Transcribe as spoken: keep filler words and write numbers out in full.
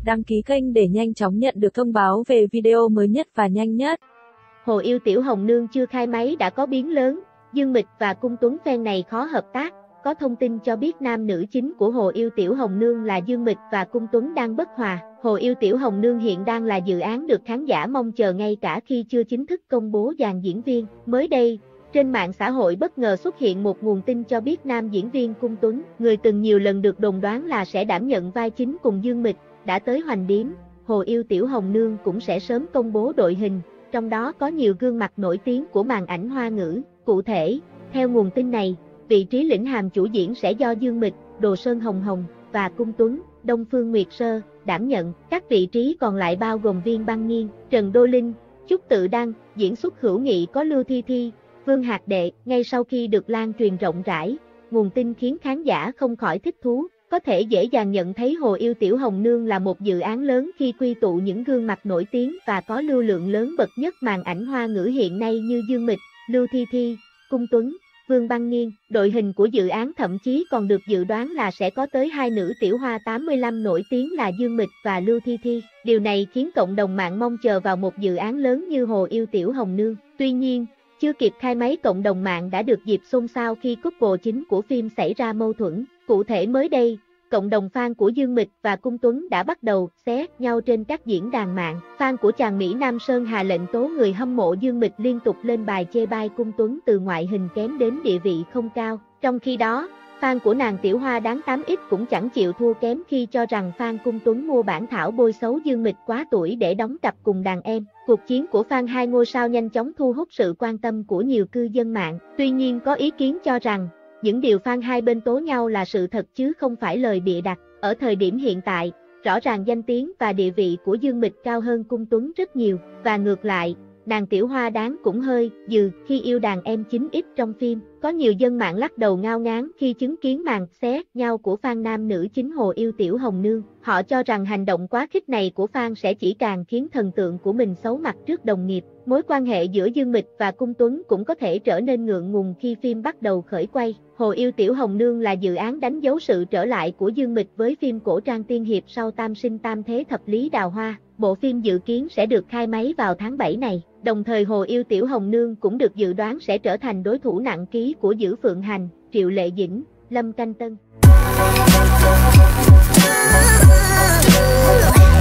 đăng ký kênh để nhanh chóng nhận được thông báo về video mới nhất và nhanh nhất. Hồ Yêu Tiểu Hồng Nương chưa khai máy đã có biến lớn, Dương Mịch và Cung Tuấn phen này khó hợp tác. Có thông tin cho biết nam nữ chính của Hồ Yêu Tiểu Hồng Nương là Dương Mịch và Cung Tuấn đang bất hòa. Hồ Yêu Tiểu Hồng Nương hiện đang là dự án được khán giả mong chờ ngay cả khi chưa chính thức công bố dàn diễn viên. Mới đây, trên mạng xã hội bất ngờ xuất hiện một nguồn tin cho biết nam diễn viên Cung Tuấn, người từng nhiều lần được đồn đoán là sẽ đảm nhận vai chính cùng Dương Mịch, đã tới Hoành Điếm. Hồ Yêu Tiểu Hồng Nương cũng sẽ sớm công bố đội hình, trong đó có nhiều gương mặt nổi tiếng của màn ảnh Hoa ngữ. Cụ thể, theo nguồn tin này, vị trí lĩnh hàm chủ diễn sẽ do Dương Mịch, Đồ Sơn Hồng Hồng và Cung Tuấn, Đông Phương Nguyệt Sơ đảm nhận. Các vị trí còn lại bao gồm Viên Băng Nghiên, Trần Đô Linh, Trúc Tự Đăng. Diễn xuất hữu nghị có Lưu Thi Thi, Vương Hạc Đệ. Ngay sau khi được lan truyền rộng rãi, nguồn tin khiến khán giả không khỏi thích thú. Có thể dễ dàng nhận thấy Hồ Yêu Tiểu Hồng Nương là một dự án lớn khi quy tụ những gương mặt nổi tiếng và có lưu lượng lớn bậc nhất màn ảnh Hoa ngữ hiện nay như Dương Mịch, Lưu Thi Thi, Cung Tuấn, Vương Băng Nghiên. Đội hình của dự án thậm chí còn được dự đoán là sẽ có tới hai nữ tiểu hoa tám mươi lăm nổi tiếng là Dương Mịch và Lưu Thi Thi. Điều này khiến cộng đồng mạng mong chờ vào một dự án lớn như Hồ Yêu Tiểu Hồng Nương. Tuy nhiên, chưa kịp khai máy cộng đồng mạng đã được dịp xôn xao khi couple chính của phim xảy ra mâu thuẫn. Cụ thể mới đây, cộng đồng fan của Dương Mịch và Cung Tuấn đã bắt đầu xé nhau trên các diễn đàn mạng. Fan của chàng Mỹ Nam Sơn Hà lệnh tố người hâm mộ Dương Mịch liên tục lên bài chê bai Cung Tuấn từ ngoại hình kém đến địa vị không cao. Trong khi đó, fan của nàng tiểu hoa đáng tám x cũng chẳng chịu thua kém khi cho rằng fan Cung Tuấn mua bản thảo bôi xấu Dương Mịch quá tuổi để đóng cặp cùng đàn em. Cuộc chiến của fan hai ngôi sao nhanh chóng thu hút sự quan tâm của nhiều cư dân mạng. Tuy nhiên có ý kiến cho rằng, những điều fan hai bên tố nhau là sự thật chứ không phải lời bịa đặt. Ở thời điểm hiện tại, rõ ràng danh tiếng và địa vị của Dương Mịch cao hơn Cung Tuấn rất nhiều, và ngược lại, nàng tiểu hoa đáng cũng hơi dừ khi yêu đàn em chín x trong phim. Có nhiều dân mạng lắc đầu ngao ngán khi chứng kiến màn xé nhau của fan nam nữ chính Hồ Yêu Tiểu Hồng Nương. Họ cho rằng hành động quá khích này của fan sẽ chỉ càng khiến thần tượng của mình xấu mặt trước đồng nghiệp. Mối quan hệ giữa Dương Mịch và Cung Tuấn cũng có thể trở nên ngượng ngùng khi phim bắt đầu khởi quay. Hồ Yêu Tiểu Hồng Nương là dự án đánh dấu sự trở lại của Dương Mịch với phim cổ trang tiên hiệp sau Tam Sinh Tam Thế Thập Lý Đào Hoa. Bộ phim dự kiến sẽ được khai máy vào tháng bảy này. Đồng thời Hồ Yêu Tiểu Hồng Nương cũng được dự đoán sẽ trở thành đối thủ nặng ký của Dữ Phượng Hành, Triệu Lệ Dĩnh, Lâm Canh Tân.